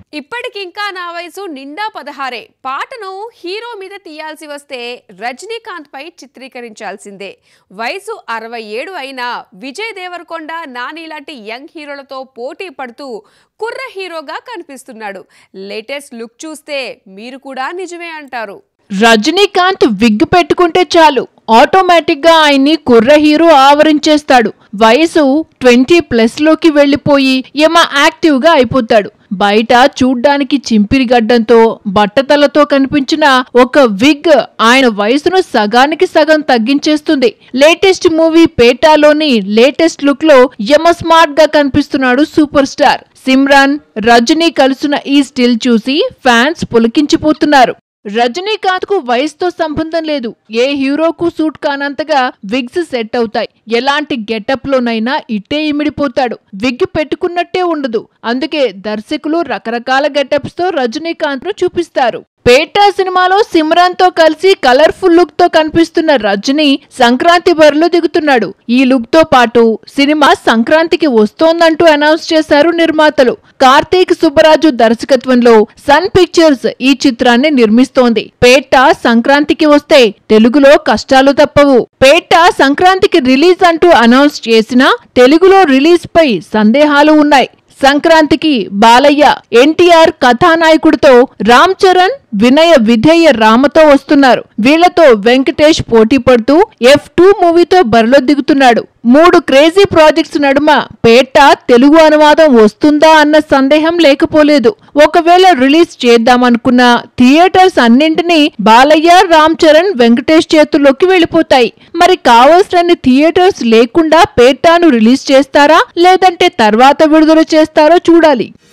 ఇప్పటికింకా నా వయసు నిండా 16 పాటను హీరో మీద తీయాల్సి వస్తే రజనీకాంత్ పై చిత్రీకరించాల్సిందే. వయసు 67 అయినా విజయ్ దేవరకొండ, నాని లాంటి యంగ్ హీరోలతో పోటీ పడుతూ కుర్ర హీరోగా కనిపిస్తున్నాడు. లేటెస్ట్ లుక్ చూస్తే మీరు కూడా నిజమే అంటారు. రజనీకాంత్ విగ్ పెట్టుకుంటే చాలు ఆటోమేటిక్ గా ఆయన్ని కుర్ర హీరో ఆవరించేస్తాడు. వయసు 20+ లోకి వెళ్లిపోయి యాక్టివ్ గా అయిపోతాడు. బయట చూడ్డానికి చింపిరి గడ్డంతో బట్టతలతో కనిపించిన ఒక విగ్ ఆయన వయసును సగానికి సగం తగ్గించేస్తుంది. లేటెస్ట్ మూవీ పేటాలోని లేటెస్ట్ లుక్ లో స్మార్ట్ గా కనిపిస్తున్నాడు సూపర్ స్టార్. సిమ్రాన్, రజనీ కలిసిన ఈ స్టిల్ చూసి ఫ్యాన్స్ పులకించిపోతున్నారు. రజనీకాంత్ కు వయసుతో సంబంధం లేదు. ఏ హీరోకు సూట్ కానంతగా విగ్స్ సెట్ అవుతాయి. ఎలాంటి గెటప్ లోనైనా ఇట్టే ఇమిడిపోతాడు. విగ్ పెట్టుకున్నట్టే ఉండదు. అందుకే దర్శకులు రకరకాల గెటప్స్ తో రజనీకాంత్ ను చూపిస్తారు. పేటా సినిమాలో సిమ్రాన్ తో కలిసి కలర్ఫుల్ లుక్ తో కనిపిస్తున్న రజనీ సంక్రాంతి బరిలో దిగుతున్నాడు. ఈ లుక్ తో పాటు సినిమా సంక్రాంతికి వస్తోందంటూ అనౌన్స్ చేశారు నిర్మాతలు. కార్తీక్ సుబ్బరాజు దర్శకత్వంలో సన్ పిక్చర్స్ ఈ చిత్రాన్ని నిర్మిస్తోంది. పేటా సంక్రాంతికి వస్తే తెలుగులో కష్టాలు తప్పవు. పేటా సంక్రాంతికి రిలీజ్ అంటూ అనౌన్స్ చేసినా తెలుగులో రిలీజ్ పై సందేహాలు ఉన్నాయి. సంక్రాంతికి బాలయ్య, ఎన్టీఆర్ కథానాయకుడితో రామ్ చరణ్, వినయ విధేయ రామతో వస్తున్నారు. వీళ్లతో వెంకటేష్ పోటీ పడుతూ F2 మూవీతో బరిలో దిగుతున్నాడు. 3 క్రేజీ ప్రాజెక్ట్స్ నడుమ పేటా తెలుగు అనువాదం వస్తుందా అన్న సందేహం లేకపోలేదు. ఒకవేళ రిలీజ్ చేద్దామనుకున్న థియేటర్స్ అన్నింటినీ బాలయ్య, రామ్ చరణ్, వెంకటేష్ చేతుల్లోకి వెళ్లిపోతాయి. మరి కావాల్సిన థియేటర్స్ లేకుండా పేటాను రిలీజ్ చేస్తారా లేదంటే తర్వాత విడుదల చేస్తారో చూడాలి.